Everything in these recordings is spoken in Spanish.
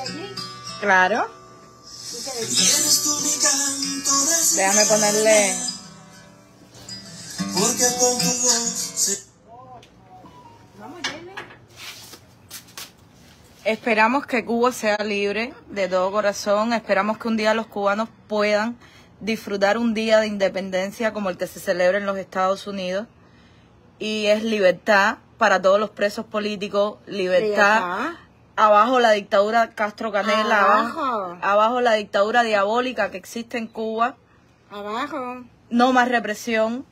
Claro. Déjame ponerle. Porque con tu voz esperamos que Cuba sea libre de todo corazón. Esperamos que un día los cubanos puedan disfrutar un día de independencia como el que se celebra en los Estados Unidos. Y es libertad para todos los presos políticos, libertad. Abajo la dictadura Castro Canela, abajo la dictadura diabólica que existe en Cuba. Abajo. No más represión.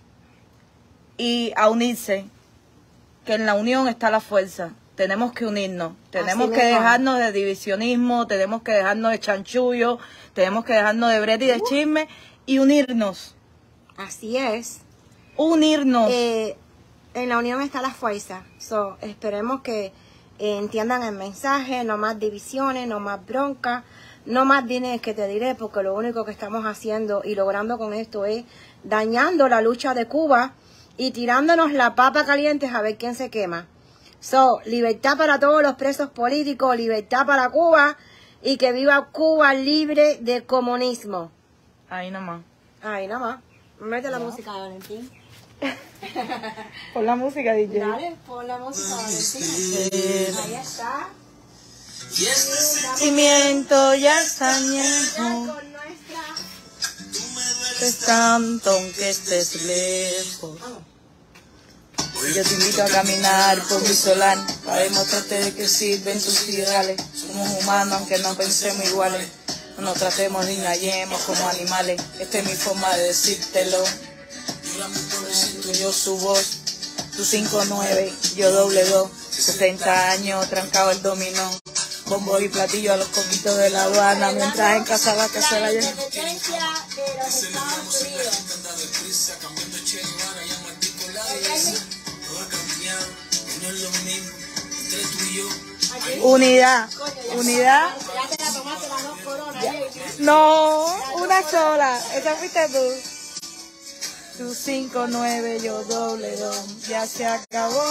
Y a unirse, que en la unión está la fuerza. Tenemos que unirnos, tenemos que dejarnos de divisionismo, tenemos que dejarnos de chanchullo, tenemos que dejarnos de brete y de chisme y unirnos. Así es. Unirnos. En la unión está la fuerza. Esperemos que entiendan el mensaje, no más divisiones, no más bronca, no más dineros que te diré, porque lo único que estamos haciendo y logrando con esto es dañando la lucha de Cuba y tirándonos la papa caliente a ver quién se quema. Libertad para todos los presos políticos, libertad para Cuba y que viva Cuba libre del comunismo. Ahí nomás. Ahí nomás. Mete la música, Valentín. Pon la música, DJ. Dale, pon la música, Valentín. Ahí está. Y este sentimiento ya está añejo. Es tanto aunque estés lejos. Yo te invito a caminar por mi solar para demostrarte de que sirven tus ideales. Somos humanos aunque no pensemos iguales. No nos tratemos ni engañemos como animales. Esta es mi forma de decírtelo. Yo su voz, tu 5-9, yo doble 2. 60 años trancado el dominó. Bombo y platillo a los coquitos de la aduana. Mientras en casa la cazuela llena. Unidad, unidad. Ya te la tomaste las 2 coronas. No, una sola. Esa fuiste tú. Tu 5-9, yo doble 2. Ya se acabó.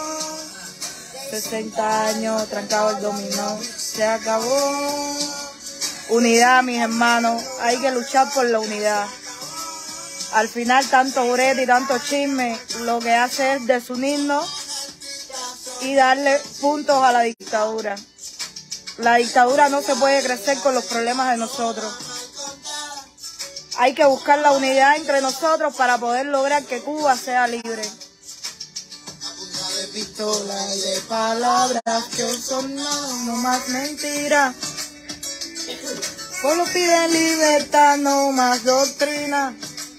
60 años trancado el dominó. Se acabó. Unidad, mis hermanos. Hay que luchar por la unidad. Al final, tanto brete y tanto chisme, lo que hace es desunirnos y darle puntos a la dictadura. La dictadura no se puede crecer con los problemas de nosotros. Hay que buscar la unidad entre nosotros para poder lograr que Cuba sea libre. De pistola y de palabras que son no más mentiras. Solo piden libertad, no más doctrina.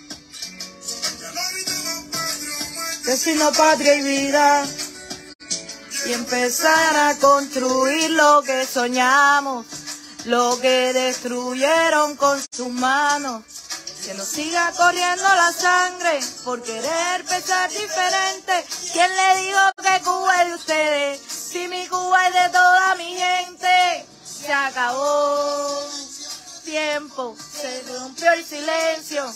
Destino, patria y vida. Y empezar a construir lo que soñamos, lo que destruyeron con sus manos. Que nos siga corriendo la sangre por querer pensar diferente. ¿Quién le dijo que Cuba es de ustedes? Si mi Cuba es de toda mi gente. Se acabó tiempo, se rompió el silencio.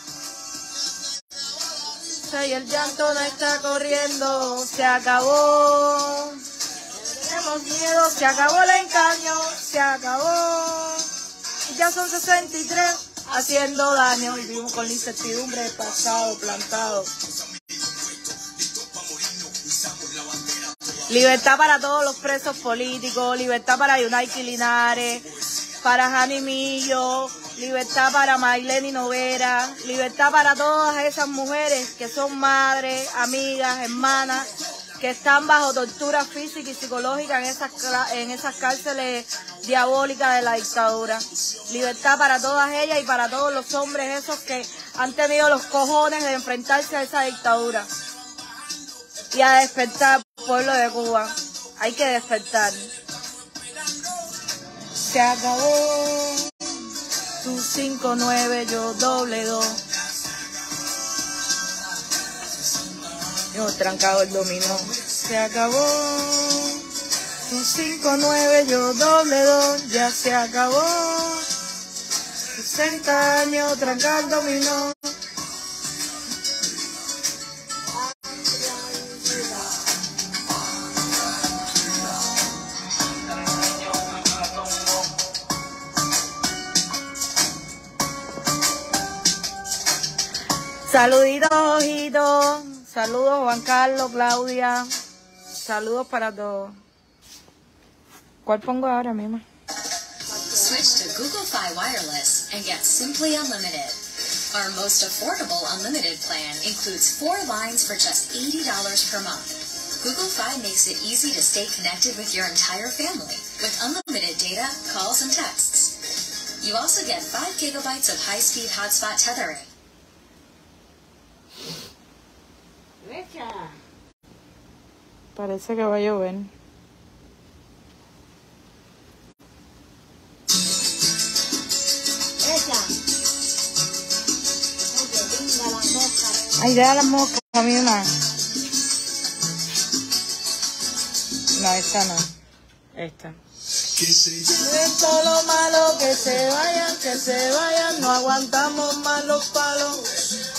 Y el llanto no está corriendo, se acabó. Tenemos miedo, se acabó el engaño, se acabó. Ya son 63 haciendo daño y vivimos con la incertidumbre del pasado plantado. Libertad para todos los presos políticos, libertad para Yunaiki Linares, para Jani Millo, libertad para Mayleni Novera, libertad para todas esas mujeres que son madres, amigas, hermanas, que están bajo tortura física y psicológica en esas cárceles diabólicas de la dictadura. Libertad para todas ellas y para todos los hombres esos que han tenido los cojones de enfrentarse a esa dictadura. Y a despertar, pueblo de Cuba. Hay que despertar. Se acabó. Tu 5-9, yo doble 2. Yo trancado el dominó. Se acabó. Tu 5-9, yo doble 2. Ya se acabó. 60 años trancado el dominó. Saluditos, ojitos. Saludos, Juan Carlos, Claudia. Saludos para todos. ¿Cuál pongo ahora, misma? Switch to Google Fi Wireless and get Simply Unlimited. Our most affordable unlimited plan includes 4 lines for just $80 per month. Google Fi makes it easy to stay connected with your entire family with unlimited data, calls, and texts. You also get 5 gigabytes of high-speed hotspot tethering. Parece que va a llover. Ay, deja las moscas, mi una. No, esta no. Esta. Esto lo malo, que se vayan, no aguantamos más los palos.